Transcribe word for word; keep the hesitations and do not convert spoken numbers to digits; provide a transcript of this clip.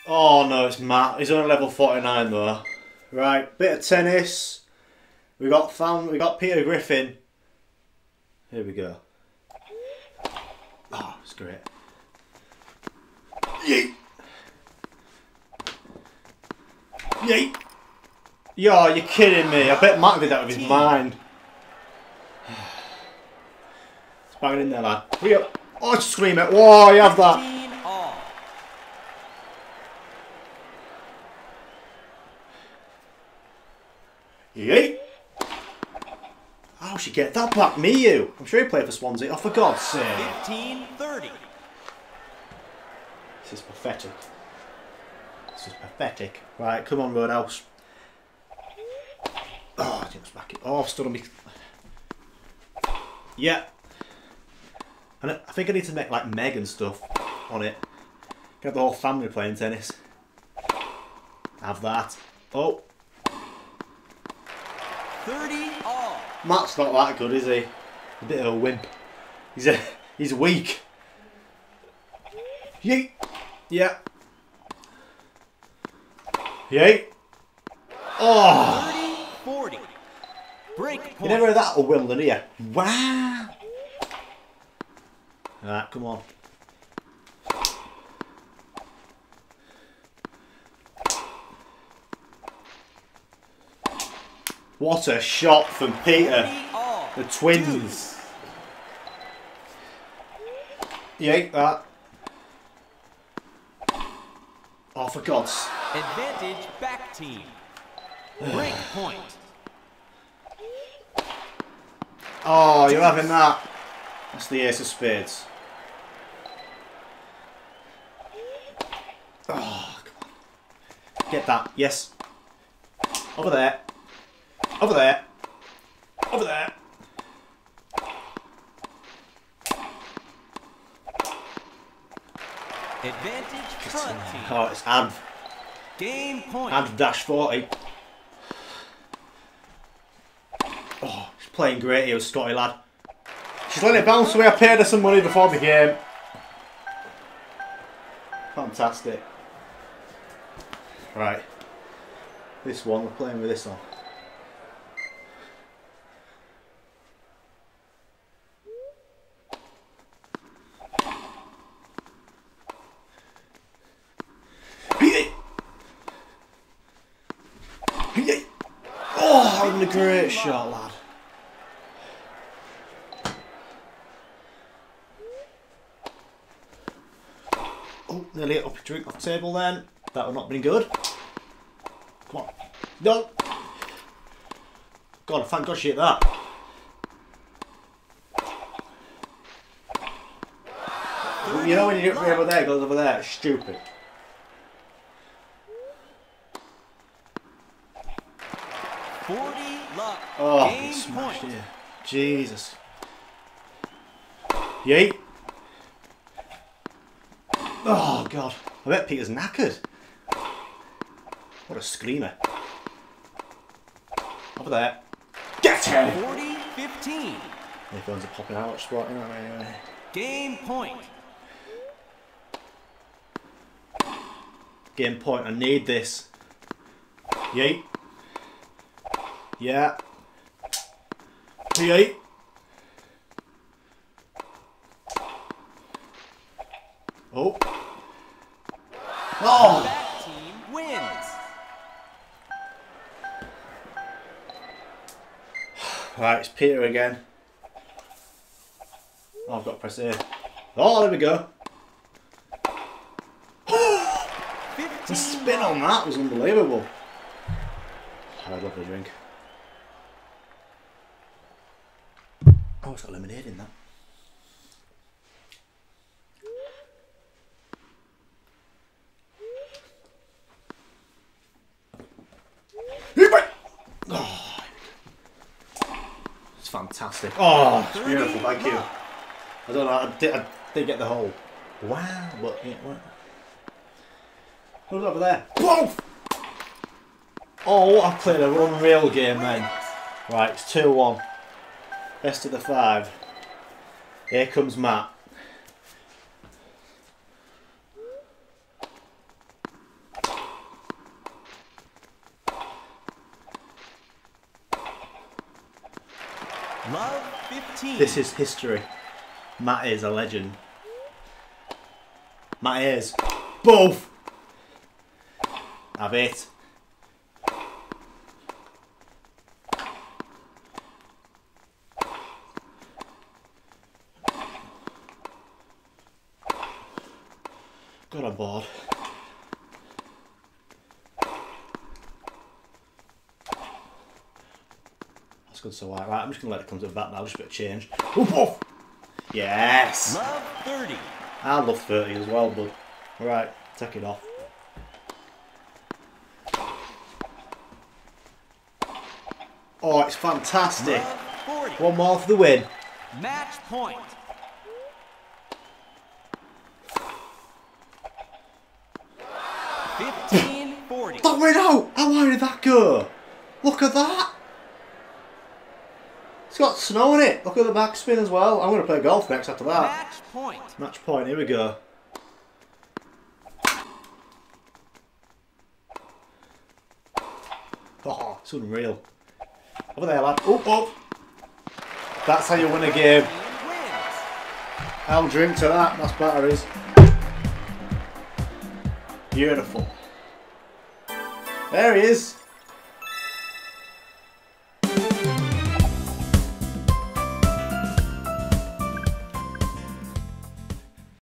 Oh no, it's Matt. He's only level forty-nine though. Right, bit of tennis. We got found. We got Peter Griffin. Here we go. Oh, it's great. Yeet. Yeet. Yo, you're kidding me. I bet Matt did that with his mind. It's banging in there, lad. Hurry up. Oh, scream it. Whoa, you have that. Yeet. How should get that back? Me, you. I'm sure he played for Swansea. Oh, for God's sake. fifteen thirty. This is pathetic. This is pathetic. Right, come on, Roadhouse. Oh, I just back it. Oh, I've stood on me. Yeah. And I think I need to make like Meg and stuff on it. Get the whole family playing tennis. Have that. Oh. thirty all. Matt's not that good, is he? A bit of a wimp. He's a he's weak. Yeet. Yeah. Yeet. Oh. thirty forty. Break point. You never heard that or will, did you? Wow. Alright, come on. What a shot from Peter. The twins. You ate that. Oh, for God's. Advantage back team. Break point. Oh, you're having that. That's the ace of spades. Oh, come on. Get that. Yes. Over there. Over there. Over there. Advantage front team. Oh, it's Ad. Game point. Ad dash forty. Oh, she's playing great here with Scotty, lad. She's letting it bounce away. I paid her some money before the game. Fantastic. Right. This one, we're playing with this one. Oh, having a great shot, lad. Oh, nearly up a drink off the table then. That would not been good. Come on. No. God, thank God she hit that. You know when you hit me over there, it goes over there. It's stupid. forty love. Oh, Game he smashed point. it. Jesus. Yeet. Oh, God. I bet Peter's knackered. What a screamer. Over there. Get him! forty fifteen. The phones are popping out, squatting out anyway. Game point. Game point, I need this. Yeet. Yeah. Yeet. Oh. Oh! That team wins. Right, it's Peter again. Oh, I've got to press here. Oh, there we go. The spin on that was unbelievable. I'd love a drink. Oh, it's got lemonade in that. Oh, it's fantastic. Oh, it's beautiful. Thank you. I don't know. I did, I did get the whole wow, but yeah, what? Who's over there? Boom! Oh, I played a unreal game then. Right, it's two one. Best of the five. Here comes Matt. Love fifteen. This is history. Matt is a legend. Matt is. Both! Have it. Got on board. That's good, so white. Right, I'm just going to let it come to the back now, just a bit of change. Ooh, ooh. Yes! Love thirty. I love thirty as well, bud. Right, take it off. Oh, it's fantastic. Love forty. One more for the win. Match point. fifteen forty. That went out! How high did that go? Look at that! It's got snow in it. Look at the backspin as well. I'm going to play golf next after that. Match point. Match point, here we go. Oh, it's unreal. Over there, lad. Oh, oh. That's how you win a game. Wins. I'll drink to that. That's batteries. Beautiful. There he is.